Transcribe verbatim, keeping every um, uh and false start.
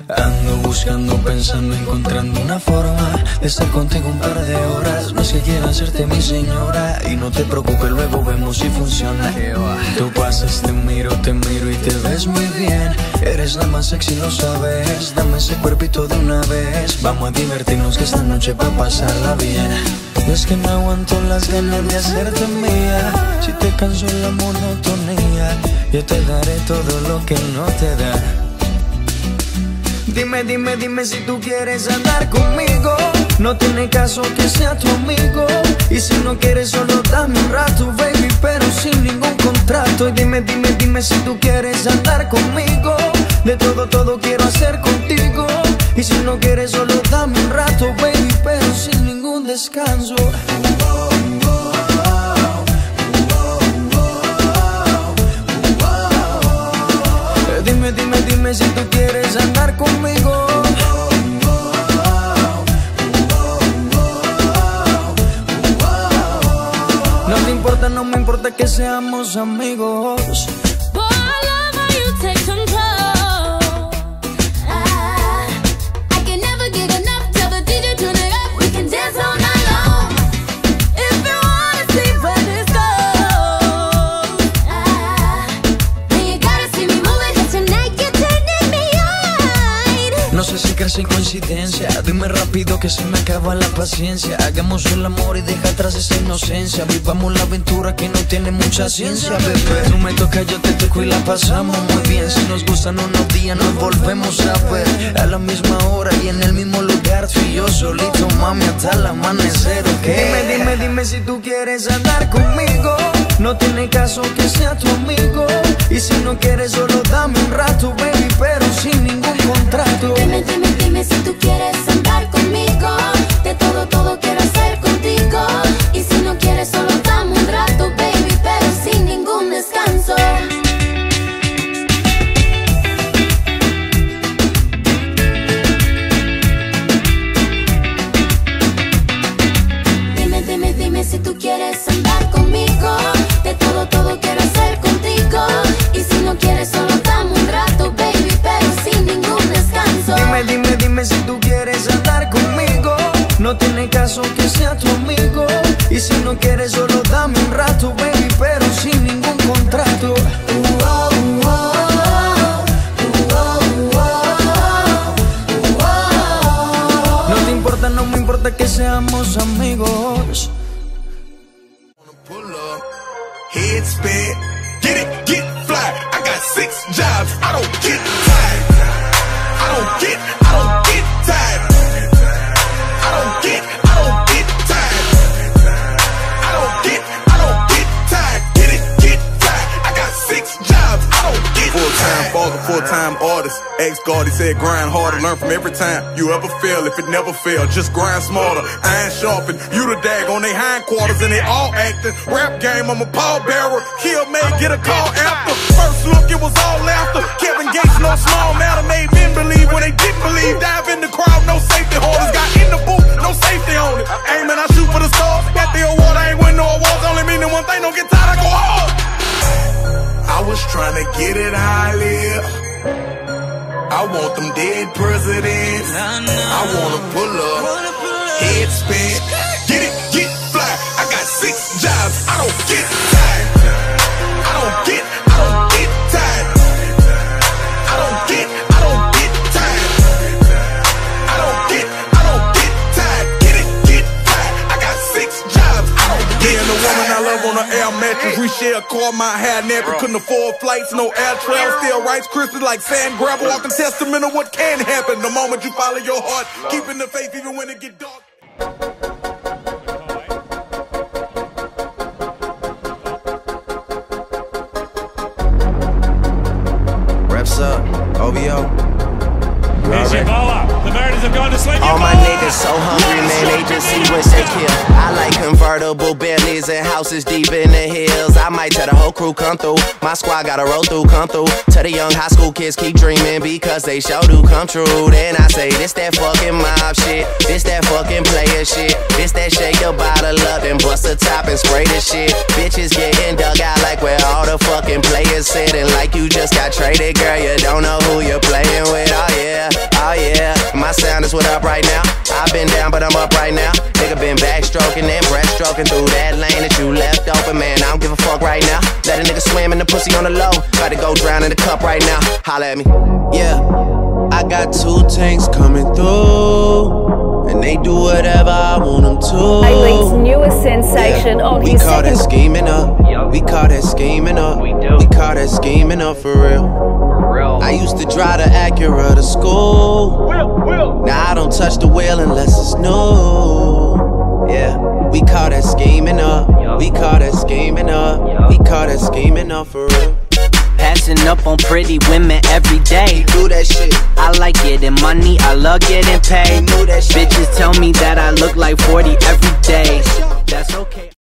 Ando buscando, pensando, encontrando una forma de estar contigo un par de horas. No es que quiera hacerte mi señora, y no te preocupes, luego vemos si funciona. Tú pasas, te miro, te miro y te ves muy bien. Eres la más sexy, lo sabes. Dame ese cuerpito de una vez. Vamos a divertirnos que esta noche va a pasarla bien. Y es que no aguanto las ganas de hacerte mía. Si te canso la monotonía, yo te daré todo lo que no te da. Dime, dime, dime si tú quieres andar conmigo. No tiene caso que sea tu amigo. Y si no quieres solo dame un rato, baby, pero sin ningún contrato. Y dime, dime, dime si tú quieres andar conmigo. De todo, todo quiero hacer contigo. Y si no quieres solo dame un rato, baby, pero sin ningún descanso. Dime, dime, dime si tú quieres andar conmigo. No te importa, no me importa que seamos amigos. Boy, I love how you take control. I, I can never get enough. Tell the D J turn it up. We can dance all night long. If you wanna see where this goes, I, then you gotta see me moving. Cause tonight you're turning me on. No sé si crees en coincidencia. Dime rápido que se me acaba la paciencia. Hagamos el amor y deja atrás esa inocencia. Vivamos la aventura que no tiene mucha ciencia, bebé. Tú me tocas, yo te toco y la pasamos muy bien. Si nos gustan unos días nos volvemos a ver. A la misma hora y en el mismo lugar. Tú y yo solito, mami, hasta el amanecer, ¿ok? Dime, dime, dime si tú quieres andar conmigo. No tiene caso que sea tu amigo. Y si no quieres solo dame un rato, baby, pero sin ningún contrato. Dime, dime, dime si tú quieres andar conmigo. De todo, todo quiero hacer contigo. Y si no quieres solo dame un rato, baby, pero sin ningún descanso. Dime, dime, dime si tú quieres andar conmigo. De todo, todo quiero hacer contigo. Y si no quieres solo dame un rato, baby, pero sin ningún descanso. Dime, dime, dime si tú quieres andar conmigo. No tiene caso que sea tu amigo. Y si no quieres solo dame un rato, baby, pero sin ningún contrato. Uh, oh, uh, oh, uh, oh, uh, oh, uh, oh. No te importa, no me importa que seamos amigos. Head spin, get it, get fly. I got six jobs, I don't get tired. I don't get, I don't get tired. I don't get, I don't get tired. I don't get, I don't get tired. Get it, get fly. I got six jobs, I don't get tired. Full-time father, full-time artist. Ex-guard, he said grind harder, learn from every time you ever fail. If it never failed, just grind smarter. Iron sharpened, you the dag on they hindquarters and they all acting. Rap game, I'm a pallbearer. Kill may get a call after. First look, it was all after. Kevin Gates, no small matter, made men believe when they didn't believe. Dive in the crowd, no safety holders. Got in the booth, no safety on it. Aim and I shoot for the stars. Got the award, I ain't win no awards. Only meaning one thing, don't get tired, I go hard. I was trying to get it how I live. I want them dead presidents. I wanna pull up, head spin, get it, get fly. I got six jobs, I don't get tired. I don't get, I don't get tired. I don't get, I don't get tired. I don't get, I don't get tired. Get it, get fly. I got six jobs, I don't get tired. Me and the woman I love on an air mattress. We share a car, my hair nappy. Couldn't afford flights, no air travel. Still Rice Krispies like sand gravel. Walking testament of what can happen. The moment you follow your heart, keeping the faith even when it get dark. Reps up, O V O. Here's Yeboah. The Mariners have gone to sleep. All my niggas so hungry, man, they just see what they kill. I like convertible Bentleys and houses deep in the hills. I might tell the whole crew come through. My squad gotta roll through, come through. Tell the young high school kids keep dreaming because they sure do come true. Then I say, this that fucking mob shit. This that fucking player shit. This that shake the bottle up and bust the top and spray the shit. Bitches getting dug out like where all the fucking players sitting. Like you just got traded, girl, you don't know who you're playing with, oh yeah. wonders what up right now. I've been down, but I'm up right now. Nigga been backstroking and breaststroking through that lane that you left open, man. I don't give a fuck right now. Let a nigga swim in the pussy on the low. About to go drown in the cup right now. Holla at me. Yeah, I got two tanks coming through, and they do whatever I want them to. A-League's newest sensation Yeah, on we his call second... that scheming up. We call that scheming up. We do. We call that scheming up for real. For real. I used to drive the Acura to school. Will, will. Now I don't touch the wheel unless it's new. Yeah, we call that scheming up. We call that scheming up. We call that scheming up for real. Passing up on pretty women every day. Do that shit. I like getting money, I love getting paid. Do that shit. Bitches tell me that I look like forty every day. That's okay.